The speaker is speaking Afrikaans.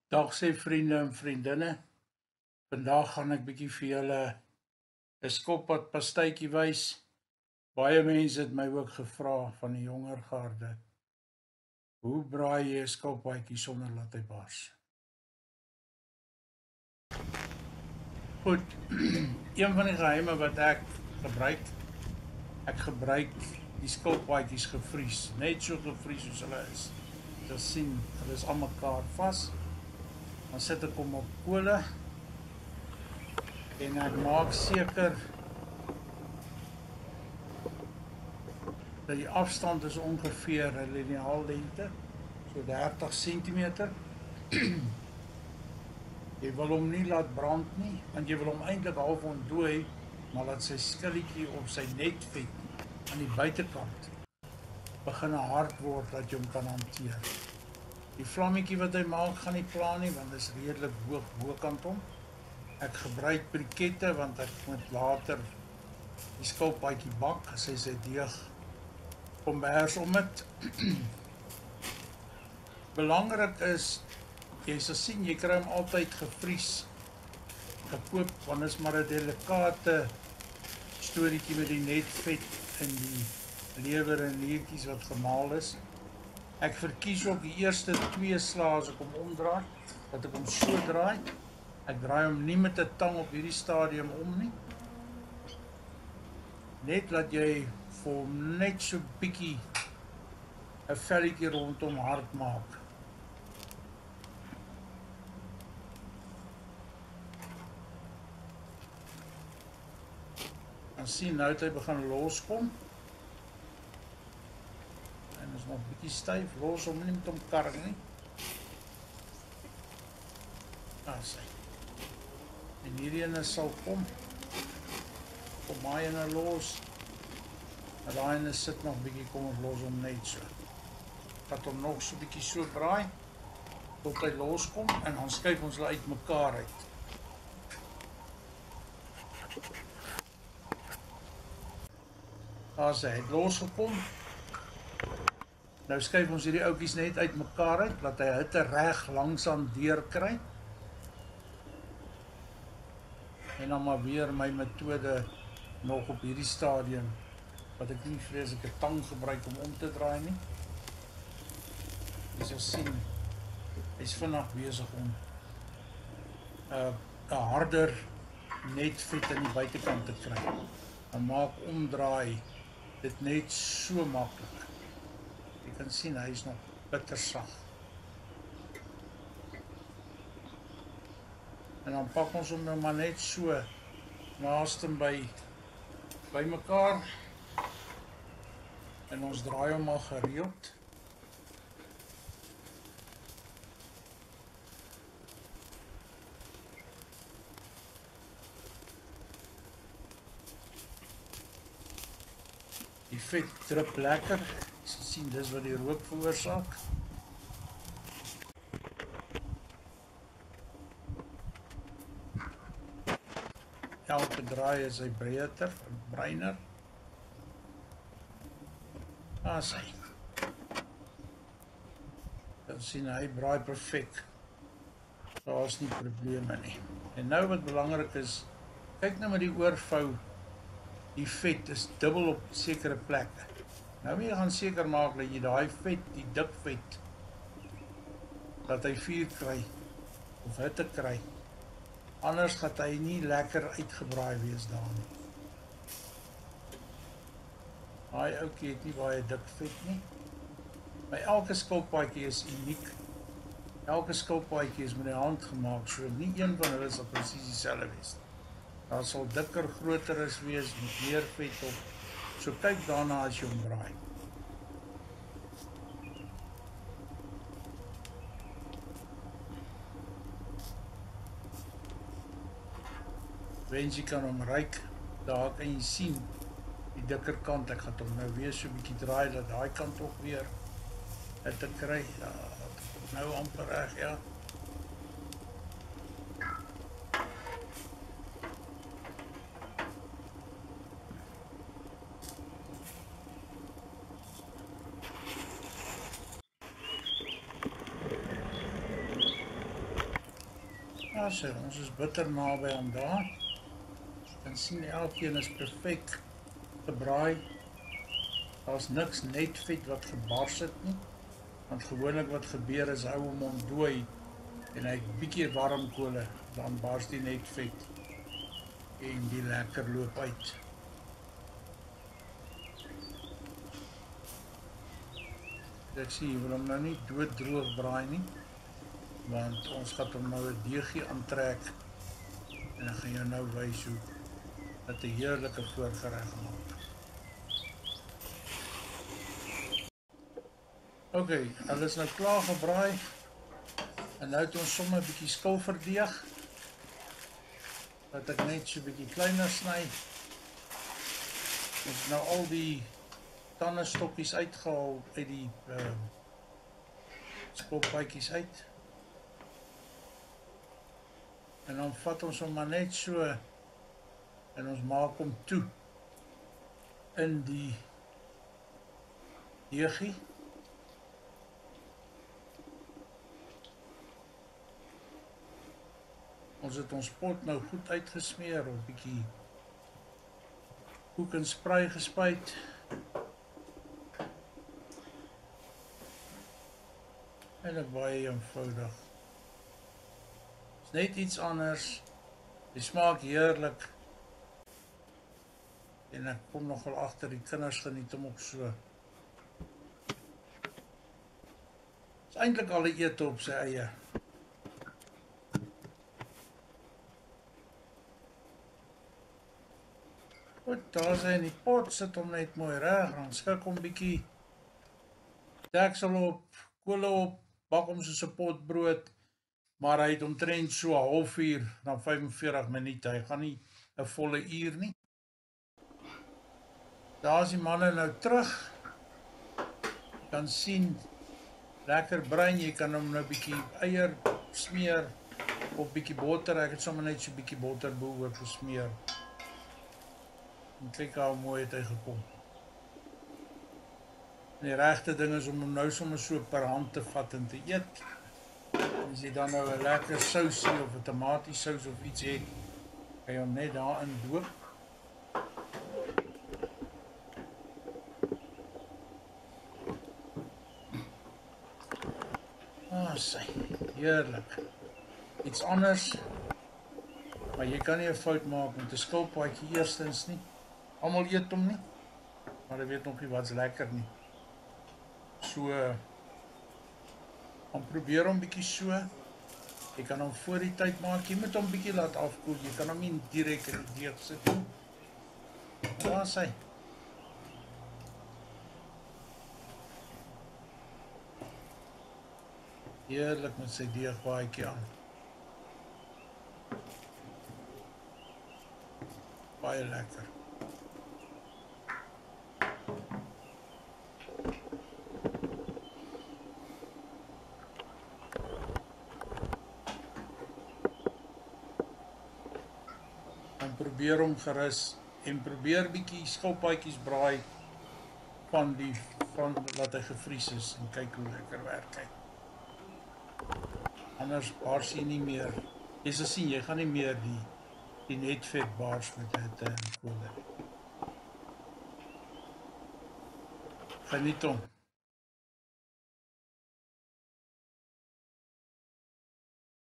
Dag sê vriende en vriendinne. Vandag gaan ek bietjie vir julle 'n skoppad pastytjie wys. Baie mense het my ook gevra van die jonger garde. Hoe braai jy 'n skoppadjie sonder laat hy bars? Goed. Een van die geheime wat ek gebruik die skoppadjies gevries, net so gevries soos hulle is. Jy sien, hulle is aan mekaar vas. Dan sit ek hom op kolle en ek maak seker dat die afstand is ongeveer 'n lineaal lengte, so 30 cm. Jy wil hom nie laat brand nie, want jy wil hom eintlik half ontdooi, maar laat sy skilletjie op sy netvet aan die buitekant begin hard word dat jy hom kan hanteer. Die vlammetjie wat hy maak gaan nie pla nie, want dit is redelik hoog bokant hom. Ek gebruik brikette want ek moet later die skilpadjie bak as hy sy deeg kombers om dit. Belangrik is, jy sal sien, jy kry hom altyd gevries gekoop, want is maar 'n delikate storieetjie met die netvet en die lewer en niertjies wat gemaal is. Ek verkies ook die eerste 2 slae as ek hom omdraai, dat ek hom so draai. Ek draai hom nie met 'n tang op hierdie stadium om nie. Net dat jy vir hom net so bietjie 'n velletjie rondom hard maak. Dan sien nou het hy begin loskom. En is nog bietjie styf, los hom nie met hom karring nie. Daar is hy. En hierdie ene sal kom daai ene los. En daai ene sit nog bietjie, kom ons los hom net so. Vat hom nog so bietjie so draai tot hy loskom en dan skuif ons hulle uit mekaar uit. Daar is hy, het losgekom. Nou skuif ons hierdie ouetjies net uit mekaar uit, laat hy hitte reg langsaan deur kry. En dan maar weer my metode nog op hierdie stadium, wat ek nie vreeslike tang gebruik om te draai nie. Jy sal sien, hy is vinnig besig om 'n harder netvet aan die buitekant te kry. Dan maak omdraai dit net so maklik. Jy kan sien, hy is nog bitter sag. En dan pak ons hom nou maar net so naaste by mekaar. En ons draai hom al gereeld. Die vet drup lekker. Jy sien, dis wat die rook veroorsaak. Elke draai is hy breër, breiner. Daar is hy. Dan sien hy braai perfek. Daar is nie probleme nie. En nou wat belangrik is, kyk nou met die oorvou, die vet is dubbel op sekere plekke. Nou moet jy gaan seker maak dat jy daai vet, die dik vet, dat hy vuur kry, of hitte kry. Anders gaat hy nie lekker uitgebraai wees daar nie. Daai ouetjie het nie baie dik vet nie. By elke skilpadjie is uniek. Elke skilpadjie is met die hand gemaak, so nie een van hulle sal presies dieselfde wees. Daar sal dikker, groter is wees, met meer vet op. So kyk daarna as jy hom braai. Wens jy kan hom ruik, daar kan jy sien die dikker kant. Ek gaan hom nou weer so 'n bietjie draai, dat daai kant ook weer hitte kry. Ja, nou amper reg, ja. Ja, sê, ons is bitter naby aan daar. Jy kan sien elkeen is perfek gebraai. Daar's niks net vet wat gebars het nie. Want gewoonlik wat gebeur is hou hom ontdooi en hy het bietjie warm kole, dan bars die net vet en die lekker loop uit. Ek sien, jy wil hom nou nie dooddroog braai nie, want ons gaan hom nou 'n deegie aantrek en ek gaan jou nou wys hoe dat 'n heerlike voorgereg maak. Ok, hulle is nou klaar gebraai en nou het ons sommer 'n bietjie skilverdeeg dat ek net so 'n bietjie kleiner sny. Ons het nou al die tandestokkies uitgehaal uit die skilpaadjies uit. En dan vat ons hom maar net so en ons maak hom toe in die deegie. Ons het ons pot nou goed uitgesmeer, 'n bietjie koek en sprei gespuit. En dit baie eenvoudig. Is net iets anders. Die smaak heerlik. En ek kom nogal agter die kinders geniet hom ook so. Is eintlik al 'n ete op sy eie. Goed, daar sy in die pot, sit hom net mooi reg, dan skik hom bietjie deksel op, kolle op, bak hom soos 'n potbrood, maar hy het omtrent so 'n halfuur na 45 minute, hy gaan nie 'n volle uur nie. Daar is die manne nou terug, jy kan sien, lekker bruin, jy kan hom nou bietjie eier smeer, of bietjie botter, ek het sommer net so bietjie botter bo-oor gesmeer. En kyk hoe mooi het hy gekom. En die regte ding is om hom nou sommer so per hand te vat en te eet. En as jy dan nou 'n lekker sousie of 'n tomatiesous of iets het, kan jy hom net daarin doop. Sy, heerlik. Iets anders, maar jy kan nie 'n fout maak met 'n skilpaadjie eerstens nie. Almal eet hom nie, maar jy weet nog nie wat's lekker nie. So, dan probeer hom bietjie so. Jy kan hom voor die tyd maak, jy moet hom bietjie laat afkoel, jy kan hom nie direk in die deeg sit nie. Daar is hy. Heerlik met sy deegbaadjie aan. Baie lekker. Dan probeer hom gerus en probeer bietjie skilpaadjies braai van wat hy gevries is en kyk hoe lekker werk hy. Anders bars jy nie meer. Jy sal sien, jy gaan nie meer die netvet bars met hitte en kolle. Geniet hom.